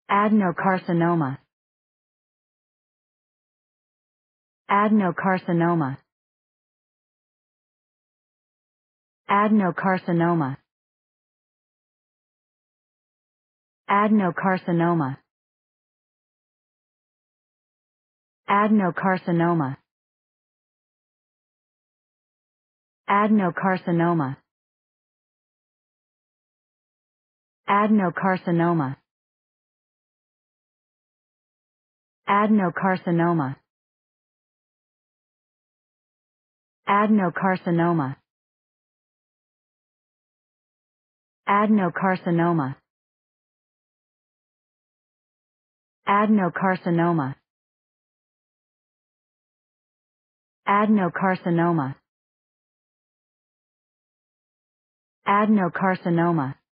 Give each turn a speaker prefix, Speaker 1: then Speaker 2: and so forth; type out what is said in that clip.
Speaker 1: Adenocarcinoma. Adenocarcinoma. Adenocarcinoma. Adenocarcinoma. Adenocarcinoma. Adenocarcinoma. Adenocarcinoma. Adenocarcinoma. Adenocarcinoma. Adenocarcinoma. Adenocarcinoma. Adenocarcinoma. Adenocarcinoma.